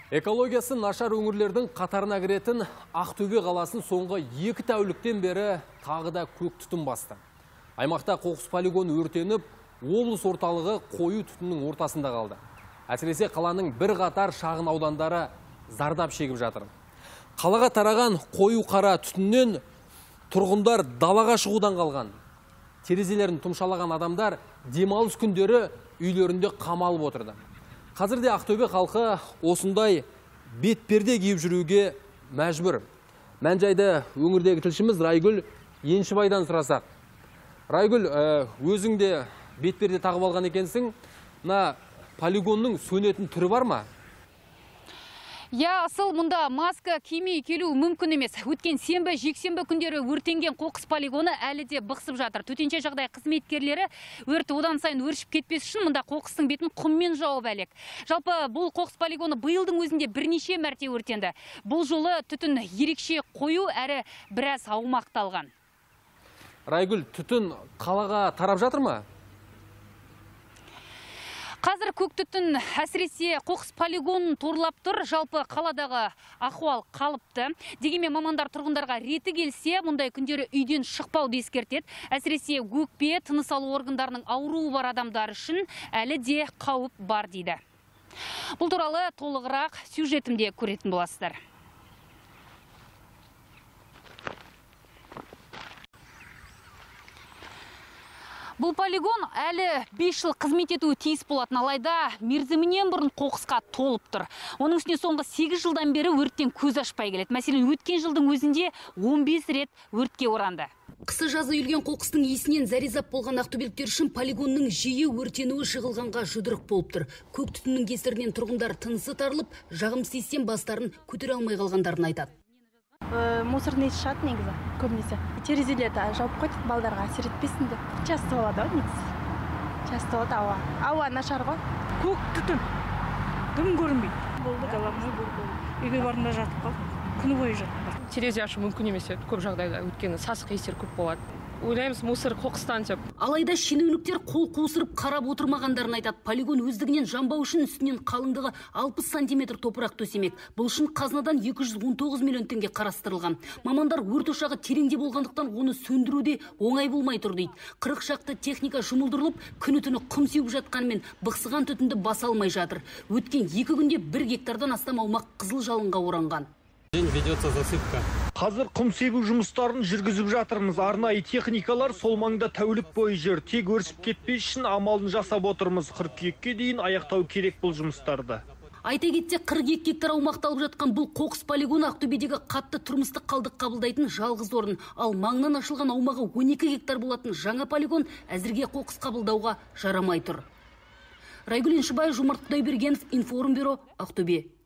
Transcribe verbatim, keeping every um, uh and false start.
Экологиясы нашар өңірлердің қатарына кіретін Ақтөбе қаласын соңғы екі тәуліктен бері тағы да көк түтін басты. Аймақта қоқыс полигоны өртеніп, облыс орталығы қою түтіннің ортасында қалды. Әсіресе қаланың бір қатар шағын аудандары зардап шегіп жатыр. Қалаға тараған қою қара түтіннен тұрғындар далаға шығудан қалған. Терезелерін тұмшалаған адамдар демалыс күндері үйлерінде қамалып отырды. Қазірде Ақтөбе халқы осындай бетперде киіп жүруге мәжбүр. Мән-жайды өңірдегі тілшіміз Райгүл Еншібайдан сұрасақ. Райгүл, өзіңде бетперде тағып алған екенсің. Мына полигонның сөнетін түрі бар ма? Я, асыл мұнда маска кимей келу мүмкін емес. Өткен сенбі, жексенбі күндері өртенген қоқыс полигоны әлі де бықсып жатыр. Төтенше жағдай қызметкерлері өрті одан сайын өршіп кетпес үшін мұнда қоқыстың бетін құммен жауып әлек. Жалпы бұл қоқыс полигоны биылдың өзінде бірнеше мәрте өртенді. Бұл жолы түтін ерекше қою әрі біраз аумақталған. Райгүл, түтін қалаға тарап жатыр ма? Қазір көк түтін әсіресе қоқыс полигонын торлап тұр. Жалпы қаладағы ахуал қалыпты. Дегенмен мамандар тұрғындарға реті келсе, мұндай күндері үйден шықпауды ескертеді. Әсіресе өкпе, тыныс алу органдарының ауруы бар адамдар үшін әлі де қауіп бар дейді. Бұл туралы толығырақ сюжетімде көретін боласыздар. Бұл полигон әлі бес жыл қызмет етуі тиіс болатын, алайда мерзімінен бұрын қоқысқа толып тұр. Оның үстіне соңғы сегіз жылдан бері өрттен көз ашпай келеді. Мәселен, өткен жылдың өзінде он бес рет өртке оранды. Қысы жазы үйілген қоқыстың иісінен зәризап болған ақтөбеліктер үшін полигонның жиі өртенуі жығылғанға жұдырық болып тұр. Көк түтіннің кесірінен тұрғындар тынысы тарылып, жағымсыз иістен бастарын көтере алмай қалғандарын айтады. Мусорный шығады негізі көбінесе. Терезелерді жауып қойдық, балдарға әсер етпесін деп. Часто болады ғой негізі. Часто болады ауа. Ауа нашар ғой. Көк түтін. Дым көрінбейді. Болды қаламыз болды. Үйге барында жатып қалды. Күні бойы жатып. Терезе ашу мүмкін емес еді. Көп жағдайда өйткені сасық иістер көп болады. Ойлаймыз, мусор қоқыстан деп. Алайда шенеуніктер қол қусырып қарап отырмағандарын айтады. Полигон өздігінен жанбау үшін үстінен қалыңдығы алпыс сантиметр топырақ төсемек. Бұл үшін қазынадан екі жүз он тоғыз миллион теңге қарастырылған. Мамандар өрт ошағы тереңде болғандықтан оны сөндіруде оңай болмай тұр дейді. қырық шақты техника жұмылдырылып, күні-түні құм сеуіп жатқанымен бықсыған түтінді баса алмай жатыр. Өткен екі күнде бір гектардан астам аумақ қызыл жалынға оранған. Ведется засыпка. Қазір құм себу жұмыстарын жүргізіп жатырмыз. Арнайы техникалар сол маңда тәулік бойы жүр. Тек өршіп кетпес үшін амалын жасап отырмыз. Қыркүйекке дейін аяқтау керек бұл жұмыстарды. Айта кетсек, қырық екі гектар аумақты алып жатқан бұл қоқыс полигоны Ақтөбедегі қатты тұрмыстық қалдық қабылдайтын жалғыз орын. Ал маңнан ашылған аумағы он екі гектар болатын жаңа полигон әзірге қоқыс қабылдауға жарамай тұр. Райгүл Еншібай, Жомарт Құдайбергенов, Информбюро, Ақтөбе.